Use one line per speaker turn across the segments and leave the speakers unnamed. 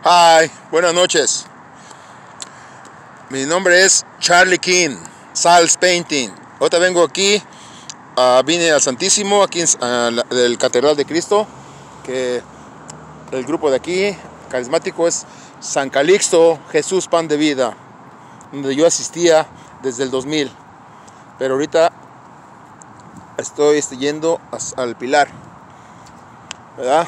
Hi, buenas noches. Mi nombre es Charlie King, Sal's Painting. Ahorita vengo aquí, vine al Santísimo, aquí del Catedral de Cristo, que el grupo de aquí, carismático, es San Calixto, Jesús Pan de Vida, donde yo asistía desde el 2000. Pero ahorita estoy yendo al Pilar, ¿verdad?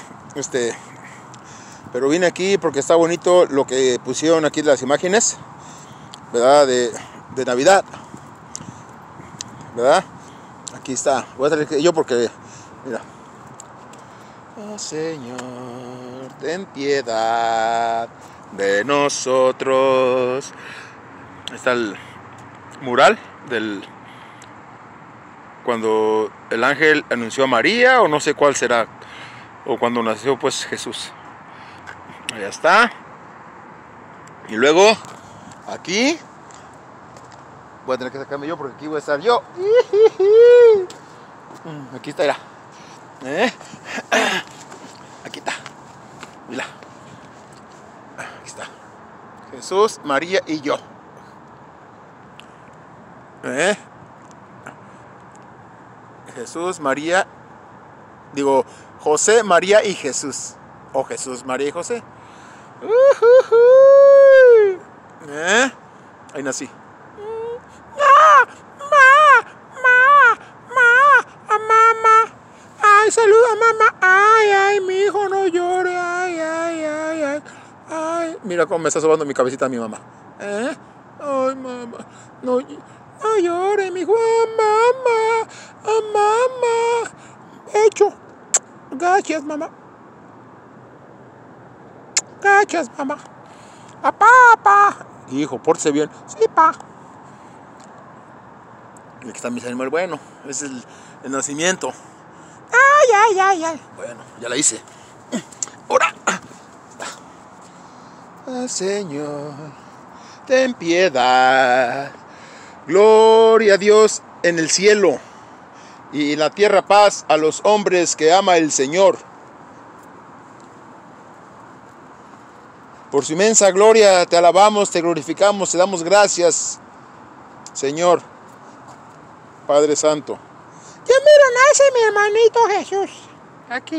Pero vine aquí porque está bonito lo que pusieron aquí las imágenes, ¿verdad? De Navidad, ¿verdad? Aquí está. Voy a traer yo porque, mira. Oh Señor, ten piedad de nosotros. Está el mural del cuando el ángel anunció a María, o no sé cuál será, o cuando nació pues Jesús. Allá está. Y luego aquí voy a tener que sacarme yo porque aquí voy a estar yo. Aquí está, mira. Aquí está. Mira. Aquí está. Jesús, María y yo. Jesús, María. Digo, José, María y Jesús. O Jesús, María y José. Ahí nací. Mamá. Ay, saluda a mamá. Ay, mi hijo, no llore. Ay. Mira cómo me está sobando mi cabecita mi mamá. Ay, mamá. No llore, mi hijo. Mamá. Hecho. Gracias, mamá. Gracias, mamá. Papá. Hijo, pórtese bien. Sí, pa. Y aquí está mi animal. Bueno, ese es el nacimiento. Ay. Bueno, ya la hice. Ahora. Señor, ten piedad. Gloria a Dios en el cielo. Y en la tierra paz a los hombres que ama el Señor. Por su inmensa gloria te alabamos, te glorificamos, te damos gracias, Señor, Padre Santo. Ya mira, nace mi hermanito Jesús. Aquí.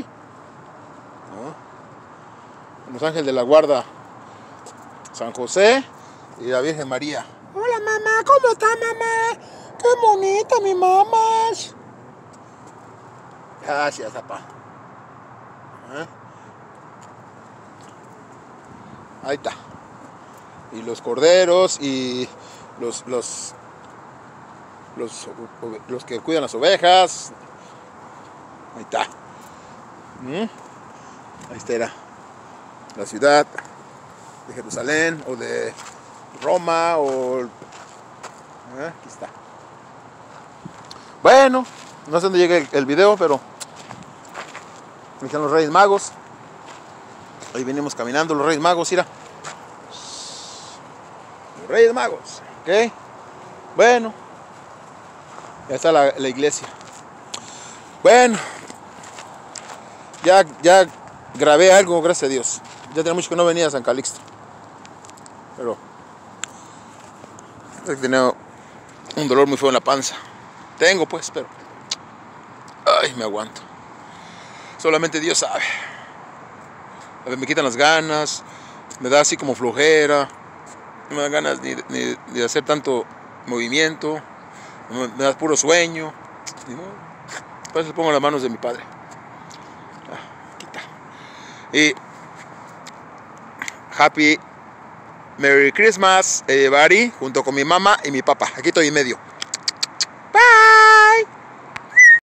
Los ángeles de la guarda, San José y la Virgen María. Hola, mamá, ¿cómo está, mamá? Qué bonita mi mamá. Gracias, papá. Ahí está. Y los corderos y los que cuidan las ovejas. Ahí está. Ahí está la ciudad de Jerusalén o de Roma o aquí está. Bueno, no sé dónde llega el video, pero aquí están los Reyes Magos. Ahí venimos caminando los Reyes Magos, mira. Los Reyes Magos, ¿ok? Bueno, ya está la iglesia. Bueno, ya grabé algo, gracias a Dios. Ya tenía mucho que no venía a San Calixto. Pero tenía un dolor muy feo en la panza. Tengo pues, pero ay, me aguanto. Solamente Dios sabe. A ver, me quitan las ganas, me da así como flojera, no me dan ganas ni de hacer tanto movimiento, me da puro sueño. Pues pongo las manos de mi padre. Quita. Y Happy Merry Christmas, everybody, junto con mi mamá y mi papá. Aquí estoy en medio.